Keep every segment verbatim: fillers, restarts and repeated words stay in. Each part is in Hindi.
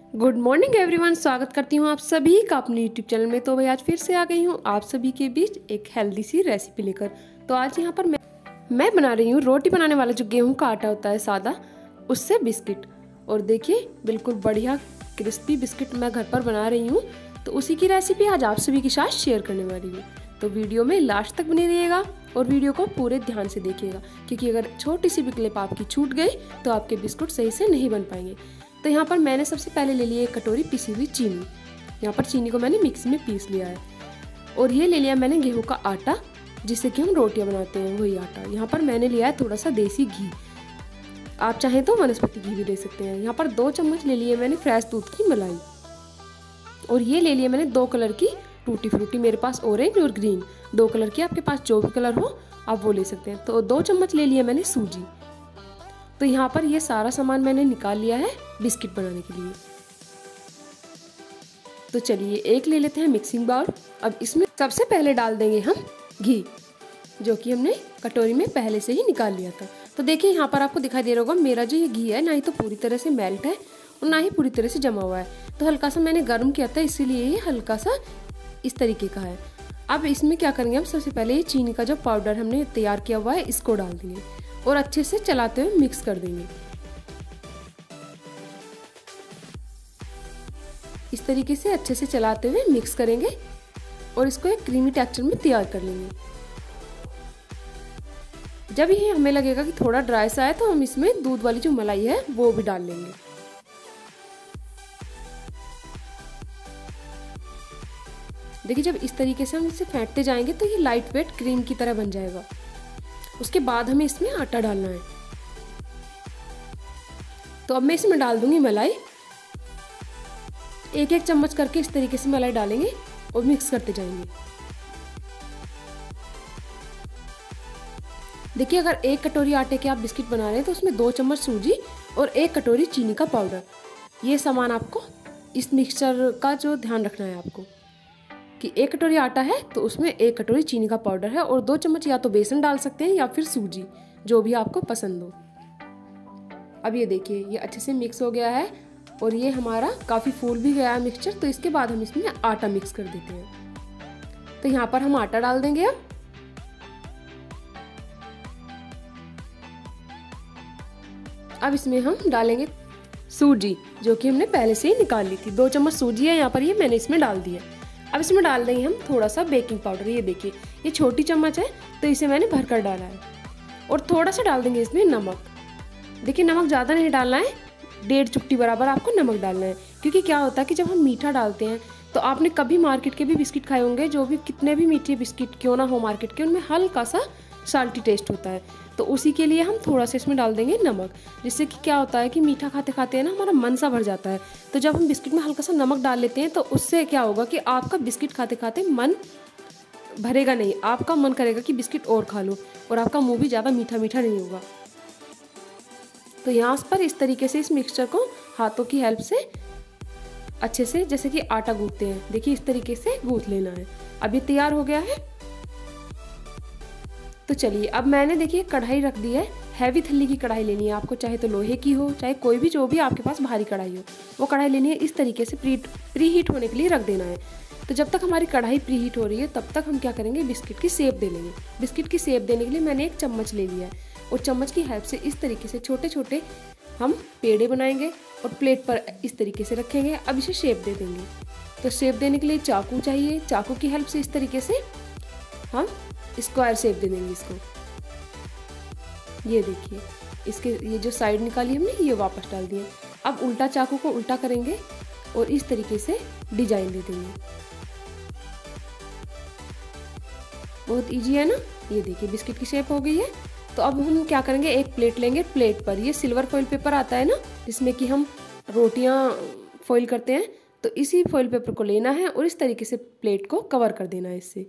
गुड मॉर्निंग एवरीवन, स्वागत करती हूँ आप सभी का अपने यूट्यूब चैनल में। तो भाई आज फिर से आ गई हूँ आप सभी के बीच एक हेल्दी सी रेसिपी लेकर। तो आज यहाँ पर मैं मैं बना रही हूँ रोटी बनाने वाला जो गेहूं का आटा होता है सादा, उससे बिस्किट। और देखिए बिल्कुल बढ़िया क्रिस्पी बिस्किट मैं घर पर बना रही हूँ। तो उसी की रेसिपी आज आप सभी के साथ शेयर करने वाली हूँ। तो वीडियो में लास्ट तक बने रहिएगा और वीडियो को पूरे ध्यान से देखिएगा, क्योंकि अगर छोटी सी भी क्लिप आपकी छूट गई तो आपके बिस्कुट सही से नहीं बन पाएंगे। तो यहाँ पर मैंने सबसे पहले ले लिया एक कटोरी पिसी हुई चीनी। यहाँ पर चीनी को मैंने मिक्सी में पीस लिया है। और ये ले लिया मैंने गेहूं का आटा, जिससे कि हम रोटियां बनाते हैं, वही आटा। यहाँ पर मैंने लिया है थोड़ा सा देसी घी, आप चाहें तो वनस्पति घी भी ले सकते हैं। यहाँ पर दो चम्मच ले लिए मैंने फ्रेश दूध की मलाई। और ये ले लिया मैंने दो कलर की टूटी फ्रूटी, मेरे पास ऑरेंज और ग्रीन, दो कलर की, आपके पास जो भी कलर हो आप वो ले सकते हैं। तो दो चम्मच ले लिया मैंने सूजी। तो यहाँ पर ये सारा सामान मैंने निकाल लिया है बिस्किट बनाने के लिए। तो चलिए एक ले लेते हैं मिक्सिंग बाउल। अब इसमें सबसे पहले डाल देंगे हम घी, जो कि हमने कटोरी में पहले से ही निकाल लिया था। तो देखिए यहाँ पर आपको दिखाई दे रहा होगा, मेरा जो ये घी है ना ही तो पूरी तरह से मेल्ट है और ना ही पूरी तरह से जमा हुआ है। तो हल्का सा मैंने गर्म किया था, इसीलिए ये हल्का सा इस तरीके का है। अब इसमें क्या करेंगे हम, सबसे पहले ये चीनी का जो पाउडर हमने तैयार किया हुआ है इसको डाल देंगे और अच्छे से चलाते हुए मिक्स कर देंगे। इस तरीके से अच्छे से चलाते हुए मिक्स करेंगे और इसको एक क्रीमी टेक्सचर में तैयार कर लेंगे। जब ये हमें लगेगा कि थोड़ा ड्राई सा है तो हम इसमें दूध वाली जो मलाई है वो भी डाल लेंगे। देखिए जब इस तरीके से हम इसे फेंटते जाएंगे तो ये लाइट वेट क्रीम की तरह बन जाएगा। उसके बाद हमें इसमें आटा डालना है। तो अब मैं इसमें डाल दूंगी मलाई। एक एक चम्मच करके इस तरीके से मलाई डालेंगे और मिक्स करते जाएंगे। देखिए अगर एक कटोरी आटे के आप बिस्किट बना रहे हैं तो उसमें दो चम्मच सूजी और एक कटोरी चीनी का पाउडर, ये सामान आपको इस मिक्सचर का जो ध्यान रखना है आपको कि एक कटोरी आटा है तो उसमें एक कटोरी चीनी का पाउडर है और दो चम्मच या तो बेसन डाल सकते हैं या फिर सूजी, जो भी आपको पसंद हो। अब ये देखिए ये अच्छे से मिक्स हो गया है और ये हमारा काफ़ी फूल भी गया है मिक्सचर। तो इसके बाद हम इसमें आटा मिक्स कर देते हैं। तो यहाँ पर हम आटा डाल देंगे। अब अब इसमें हम डालेंगे सूजी, जो कि हमने पहले से ही निकाल ली थी। दो चम्मच सूजी है यहाँ पर, ये मैंने इसमें डाल दी है। अब इसमें डाल देंगे हम थोड़ा सा बेकिंग पाउडर। ये देखिए ये छोटी चम्मच है तो इसे मैंने भर कर डाला है। और थोड़ा सा डाल देंगे इसमें नमक। देखिए नमक ज़्यादा नहीं डालना है, डेढ़ चुटकी बराबर आपको नमक डालना है। क्योंकि क्या होता है कि जब हम मीठा डालते हैं तो आपने कभी मार्केट के भी बिस्किट खाए होंगे, जो भी कितने भी मीठे बिस्किट क्यों ना हो मार्केट के, उनमें हल्का सा साल्टी टेस्ट होता है। तो उसी के लिए हम थोड़ा सा इसमें डाल देंगे नमक, जिससे कि क्या होता है कि मीठा खाते खाते है ना हमारा मन सा भर जाता है। तो जब हम बिस्किट में हल्का सा नमक डाल लेते हैं तो उससे क्या होगा कि आपका बिस्किट खाते खाते मन भरेगा नहीं, आपका मन करेगा कि बिस्किट और खा लो और आपका मुंह भी ज़्यादा मीठा मीठा नहीं होगा। तो यहाँ पर इस तरीके से इस मिक्सचर को हाथों की हेल्प से अच्छे से, जैसे कि आटा गूंथते हैं, देखिए इस तरीके से गूंथ लेना है। अब ये तैयार हो गया है। तो चलिए अब मैंने देखिए कढ़ाई रख दी है। हैवी थल्ली की कढ़ाई लेनी है आपको, चाहे तो लोहे की हो, चाहे कोई भी जो भी आपके पास भारी कढ़ाई हो, वो कढ़ाई लेनी है। इस तरीके से प्री प्री हीट होने के लिए रख देना है। तो जब तक हमारी कढ़ाई प्री हीट हो रही है तब तक हम क्या करेंगे, बिस्किट की शेप दे लेंगे। बिस्किट की शेप देने के लिए मैंने एक चम्मच ले लिया है और चम्मच की हेल्प से इस तरीके से छोटे छोटे हम पेड़े बनाएंगे और प्लेट पर इस तरीके से रखेंगे। अब इसे शेप दे देंगे। तो शेप देने के लिए चाकू चाहिए, चाकू की हेल्प से इस तरीके से हम स्क्वायर शेप दे देंगे इसको। ये देखिए इसके ये जो साइड निकाली हमने ये वापस डाल दिए। अब उल्टा चाकू को उल्टा करेंगे और इस तरीके से डिजाइन दे देंगे। बहुत इजी है ना। ये देखिए बिस्किट की शेप हो गई है। तो अब हम क्या करेंगे, एक प्लेट लेंगे। प्लेट पर ये सिल्वर फॉइल पेपर आता है ना, जिसमें कि हम रोटियां फॉइल करते हैं, तो इसी फॉइल पेपर को लेना है और इस तरीके से प्लेट को कवर कर देना है इससे।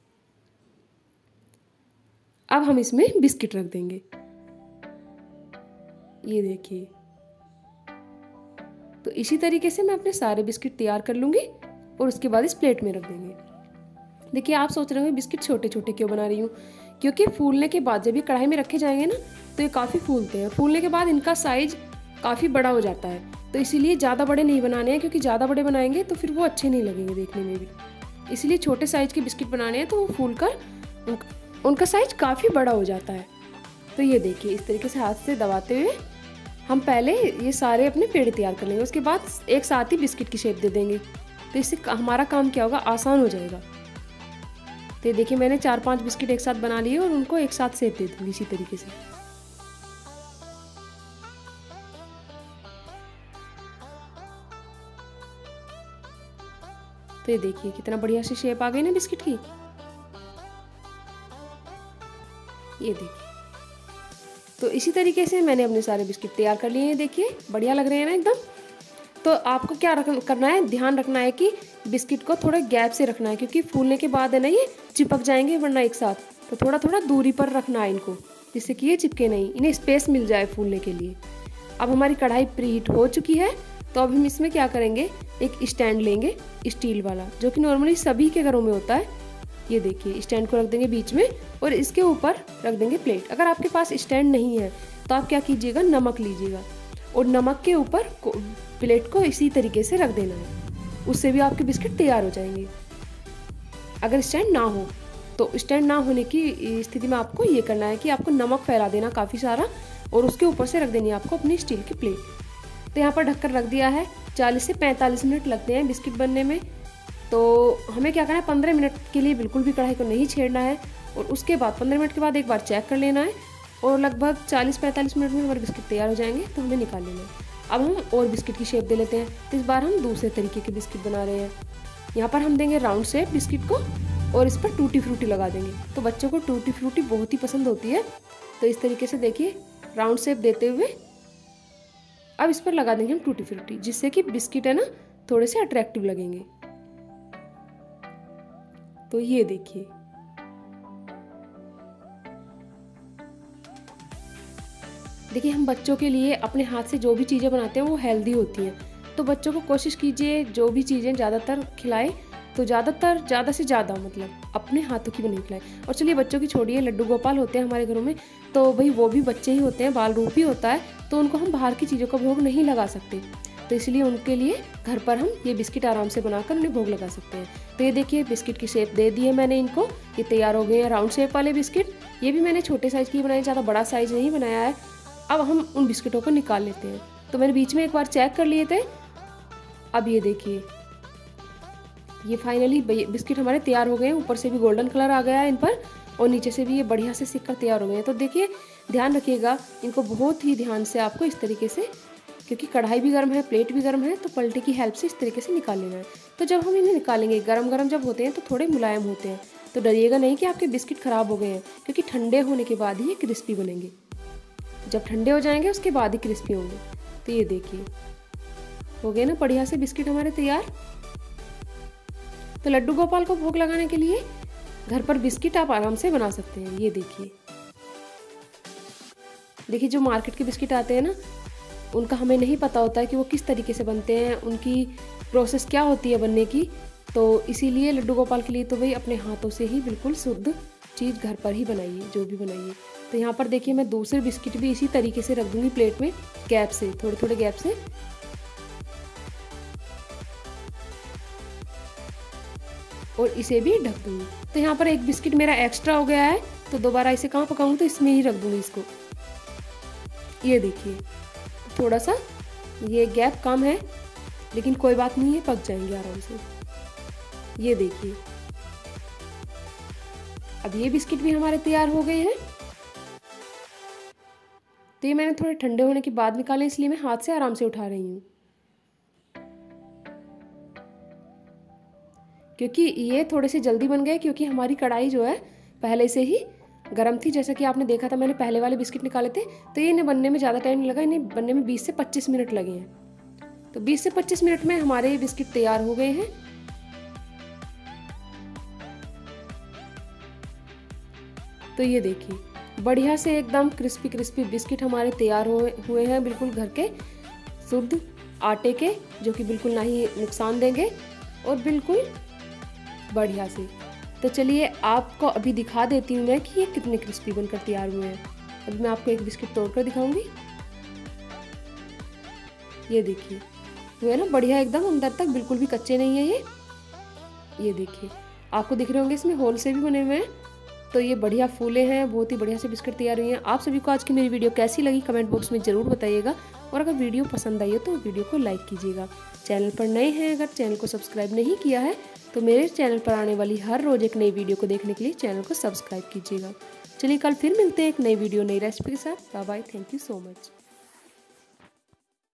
अब हम इसमें बिस्किट रख देंगे। ये देखिए, तो इसी तरीके से मैं अपने सारे बिस्किट तैयार कर लूंगी और उसके बाद इस प्लेट में रख देंगे। देखिए आप सोच रहे होंगे बिस्किट छोटे छोटे क्यों बना रही हूँ, क्योंकि फूलने के बाद जब ये कढ़ाई में रखे जाएंगे ना तो ये काफ़ी फूलते हैं। फूलने के बाद इनका साइज काफ़ी बड़ा हो जाता है। तो इसीलिए ज़्यादा बड़े नहीं बनाने हैं, क्योंकि ज़्यादा बड़े बनाएंगे तो फिर वो अच्छे नहीं लगेंगे देखने में भी। इसीलिए छोटे साइज़ के बिस्किट बनाने हैं तो वो फूल कर उनका, उनका साइज़ काफ़ी बड़ा हो जाता है। तो ये देखिए इस तरीके से हाथ से दबाते हुए हम पहले ये सारे अपने पेड़े तैयार कर लेंगे, उसके बाद एक साथ ही बिस्किट की शेप दे देंगे। तो इससे हमारा काम क्या होगा, आसान हो जाएगा। तो ये देखिए मैंने चार पांच बिस्किट एक साथ बना लिए और उनको एक साथ शेप दे दूँगी इसी तरीके से। तो ये देखिए कितना बढ़िया सी शेप आ गई ना बिस्किट की। ये देखिए तो इसी तरीके से मैंने अपने सारे बिस्किट तैयार कर लिए हैं। देखिए बढ़िया लग रहे हैं ना एकदम। तो आपको क्या रख, करना है, ध्यान रखना है कि बिस्किट को थोड़ा गैप से रखना है, क्योंकि फूलने के बाद है ना ये चिपक जाएंगे वरना एक साथ। तो थोड़ा थोड़ा दूरी पर रखना है इनको, जिससे कि ये चिपके नहीं, इन्हें स्पेस मिल जाए फूलने के लिए। अब हमारी कढ़ाई प्रीहीट हो चुकी है, तो अब हम इसमें क्या करेंगे, एक स्टैंड लेंगे स्टील वाला, जो कि नॉर्मली सभी के घरों में होता है। ये देखिए स्टैंड को रख देंगे बीच में और इसके ऊपर रख देंगे प्लेट। अगर आपके पास स्टैंड नहीं है तो आप क्या कीजिएगा, नमक लीजिएगा और नमक के ऊपर प्लेट को इसी तरीके से रख देना है, उससे भी आपके बिस्किट तैयार हो जाएंगे। अगर स्टैंड ना हो तो स्टैंड ना होने की स्थिति में आपको ये करना है कि आपको नमक फैला देना काफ़ी सारा और उसके ऊपर से रख देनी है आपको अपनी स्टील की प्लेट। तो यहाँ पर ढककर रख दिया है। चालीस से पैंतालीस मिनट लगते हैं बिस्किट बनने में। तो हमें क्या करना है, पंद्रह मिनट के लिए बिल्कुल भी कढ़ाई को नहीं छेड़ना है और उसके बाद पंद्रह मिनट के बाद एक बार चेक कर लेना है और लगभग चालीस पैंतालीस मिनट में हमारे बिस्किट तैयार हो जाएंगे, तो हमें निकाल लेना है। अब हम और बिस्किट की शेप दे लेते हैं। तो इस बार हम दूसरे तरीके के बिस्किट बना रहे हैं। यहाँ पर हम देंगे राउंड शेप बिस्किट को और इस पर टूटी फ्रूटी लगा देंगे। तो बच्चों को टूटी फ्रूटी बहुत ही पसंद होती है। तो इस तरीके से देखिए राउंड शेप देते हुए अब इस पर लगा देंगे हम टूटी फ्रूटी, जिससे कि बिस्किट है ना थोड़े से अट्रैक्टिव लगेंगे। तो ये देखिए देखिए हम बच्चों के लिए अपने हाथ से जो भी चीज़ें बनाते हैं वो हेल्दी होती हैं। तो बच्चों को कोशिश कीजिए जो भी चीज़ें ज़्यादातर खिलाएं तो ज़्यादातर ज़्यादा से ज़्यादा मतलब अपने हाथों की बनी खिलाएं। और चलिए बच्चों की छोड़िए, लड्डू गोपाल होते हैं हमारे घरों में, तो भाई वो भी बच्चे ही होते हैं, बाल रूप ही होता है, तो उनको हम बाहर की चीज़ों का भोग नहीं लगा सकते। तो इसलिए उनके लिए घर पर हम ये बिस्किट आराम से बनाकर उन्हें भोग लगा सकते हैं। तो ये देखिए बिस्किट की शेप दे दी है मैंने इनको, ये तैयार हो गए हैं राउंड शेप वाले बिस्किट। ये भी मैंने छोटे साइज़ की बनाए, ज़्यादा बड़ा साइज़ नहीं बनाया है। अब हम उन बिस्किटों को निकाल लेते हैं। तो मैंने बीच में एक बार चेक कर लिए थे। अब ये देखिए ये फाइनली बिस्किट हमारे तैयार हो गए हैं। ऊपर से भी गोल्डन कलर आ गया है इन पर और नीचे से भी ये बढ़िया से सिक कर तैयार हो गए हैं। तो देखिए ध्यान रखिएगा इनको बहुत ही ध्यान से आपको इस तरीके से, क्योंकि कढ़ाई भी गर्म है, प्लेट भी गर्म है, तो पलटे की हेल्प से इस तरीके से निकाल लेना है। तो जब हम इन्हें निकालेंगे, गरम गरम जब होते हैं तो थोड़े मुलायम होते हैं, तो डरिएगा नहीं कि आपके बिस्किट खराब हो गए हैं, क्योंकि ठंडे होने के बाद ही ये क्रिस्पी बनेंगे। जब ठंडे हो जाएंगे उसके बाद ही क्रिस्पी होंगे। तो ये देखिए हो गए ना बढ़िया से बिस्किट हमारे तैयार। तो लड्डू गोपाल को भोग लगाने के लिए घर पर बिस्किट आप आराम से बना सकते हैं। ये देखिए देखिए जो मार्केट के बिस्किट आते हैं ना, उनका हमें नहीं पता होता है कि वो किस तरीके से बनते हैं, उनकी प्रोसेस क्या होती है बनने की। तो इसीलिए लड्डू गोपाल के लिए तो भाई अपने हाथों से ही बिल्कुल शुद्ध चीज़ घर पर ही बनाइए, जो भी बनाइए। तो यहाँ पर देखिए मैं दूसरे बिस्किट भी इसी तरीके से रख दूंगी प्लेट में, गैप से, थोड़े थोड़े गैप से। और इसे भी ढक दूंगी। तो यहाँ पर एक बिस्किट मेरा एक्स्ट्रा हो गया है, तो दोबारा इसे कहाँ पकाऊंगी, तो इसमें ही रख दूंगी इसको। ये देखिए थोड़ा सा ये गैप कम है, लेकिन कोई बात नहीं है, पक जाएंगे आराम से। ये देखिए अब ये बिस्किट भी हमारे तैयार हो गए हैं। तो ये मैंने थोड़े ठंडे होने के बाद निकाले, इसलिए मैं हाथ से आराम से उठा रही हूँ, क्योंकि ये थोड़े से जल्दी बन गए, क्योंकि हमारी कढ़ाई जो है पहले से ही गर्म थी। जैसा कि आपने देखा था मैंने पहले वाले बिस्किट निकाले थे, तो ये इन्हें बनने में ज़्यादा टाइम नहीं लगा, इन्हें बनने में बीस से पच्चीस मिनट लगे हैं। तो बीस से पच्चीस मिनट में हमारे ये बिस्किट तैयार हो गए हैं। तो ये देखिए बढ़िया से एकदम क्रिस्पी क्रिस्पी बिस्किट हमारे तैयार हुए हुए हैं, बिल्कुल घर के शुद्ध आटे के, जो कि बिल्कुल ना ही नुकसान देंगे और बिल्कुल बढ़िया से। तो चलिए आपको अभी दिखा देती हूँ मैं कि ये कितने क्रिस्पी बनकर तैयार हुए हैं। अभी मैं आपको एक बिस्किट तोड़कर दिखाऊंगी। ये देखिए, वो है ना बढ़िया एकदम अंदर तक, बिल्कुल भी कच्चे नहीं है ये। ये देखिए, आपको दिख रहे होंगे इसमें होल से भी बने हुए हैं। तो ये बढ़िया फूले हैं, बहुत ही बढ़िया से बिस्किट तैयार हुई हैं। आप सभी को आज की मेरी वीडियो कैसी लगी कमेंट बॉक्स में ज़रूर बताइएगा, और अगर वीडियो पसंद आई हो तो वीडियो को लाइक कीजिएगा। चैनल पर नए हैं, अगर चैनल को सब्सक्राइब नहीं किया है तो मेरे चैनल पर आने वाली हर रोज़ एक नई वीडियो को देखने के लिए चैनल को सब्सक्राइब कीजिएगा। चलिए कल फिर मिलते हैं एक नई वीडियो नई रेसिपी के साथ। Bye bye, thank you so much.